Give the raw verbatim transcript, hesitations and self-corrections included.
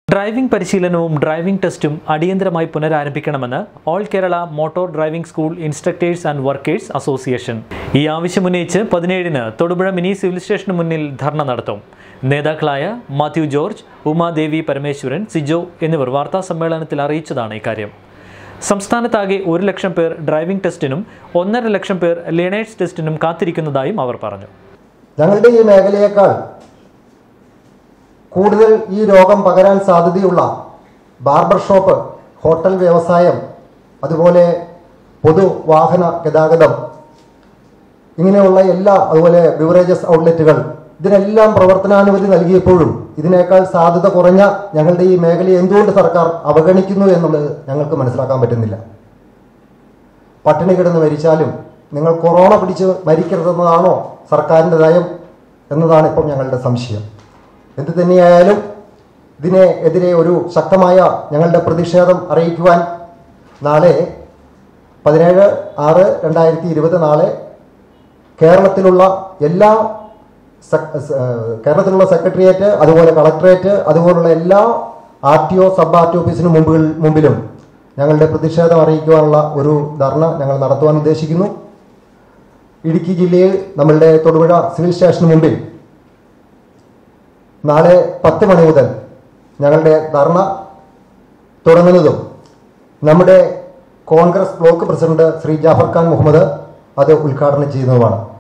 Driving പരിശീലനവും driving ടെസ്റ്റും അടിയന്തരമായി പുനരാരംഭിക്കണമെന്ന് all Kerala motor driving school instructors and workers association ഈ ആവശ്യമുന്നയിച്ച് പതിനേഴിന് തൊടുപുഴ മിനി സിവിൽ സ്റ്റേഷന് മുന്നിൽ ധർണ നടത്തും. നേതാക്കളായ മാത്യു ജോർജ്, ഉമാദേവി പരമേശ്വരൻ, സിജോ എന്നിവർ വാർത്താ സമ്മേളനത്തിൽ അറിയിച്ചതാണ് ഇക്കാര്യം. സംസ്ഥാനത്താകെ ഒരു ലക്ഷം പേർ ഡ്രൈവിംഗ് ടെസ്റ്റിനും ഒന്നര ലക്ഷം പേർ ലേണേഴ്സ് ടെസ്റ്റിനും കാത്തിരിക്കുന്നതായും അവർ പറഞ്ഞു. ഞങ്ങളുടെ ഈ മേഖലയേക്കാൾ കൂടുതൽ ഈ രോഗം പകരാൻ സാധ്യതയുള്ള ബാർബർ ഷോപ്പ്, ഹോട്ടൽ വ്യവസായം, അതുപോലെ പൊതുവാഹന ഗതാഗതം, ഇങ്ങനെയുള്ള എല്ലാ, അതുപോലെ ബിവറേജസ് ഔട്ട്ലെറ്റുകൾ, ഇതിനെല്ലാം പ്രവർത്തനാനുമതി നൽകിയപ്പോഴും ഇതിനേക്കാൾ സാധ്യത കുറഞ്ഞ ഞങ്ങളുടെ ഈ മേഖലയെ എന്തുകൊണ്ട് സർക്കാർ അവഗണിക്കുന്നു എന്നുള്ളത് ഞങ്ങൾക്ക് മനസ്സിലാക്കാൻ പറ്റുന്നില്ല. പട്ടിണി കിടന്ന് മരിച്ചാലും നിങ്ങൾ കൊറോണ പിടിച്ച് മരിക്കരുതെന്നതാണോ സർക്കാരിൻ്റെ നയം എന്നതാണ് ഇപ്പം ഞങ്ങളുടെ സംശയം. എന്തു തന്നെയായാലും ഇതിനെ എതിരെ ഒരു ശക്തമായ ഞങ്ങളുടെ പ്രതിഷേധം അറിയിക്കുവാൻ നാളെ പതിനേഴ് ആറ് രണ്ടായിരത്തി ഇരുപത് നാളെ കേരളത്തിലുള്ള എല്ലാ കേരളത്തിലുള്ള സെക്രട്ടേറിയറ്റ്, അതുപോലെ കളക്ടറേറ്റ്, അതുപോലുള്ള എല്ലാ R T O sub R T ഓഫീസിന് മുമ്പിൽ മുമ്പിലും ഞങ്ങളുടെ പ്രതിഷേധം അറിയിക്കുവാനുള്ള ഒരു ധർണ ഞങ്ങൾ നടത്തുവാൻ ഉദ്ദേശിക്കുന്നു. ഇടുക്കി ജില്ലയിൽ നമ്മളുടെ തൊടുപുഴ സിവിൽ സ്റ്റേഷന് മുമ്പിൽ നാളെ പത്ത് മണി മുതൽ ഞങ്ങളുടെ ധർണ തുടങ്ങുന്നതും നമ്മുടെ കോൺഗ്രസ് ബ്ലോക്ക് പ്രസിഡന്റ് ശ്രീ ജാഫർ ഖാൻ മുഹമ്മദ് അത് ഉദ്ഘാടനം ചെയ്യുന്നതുമാണ്.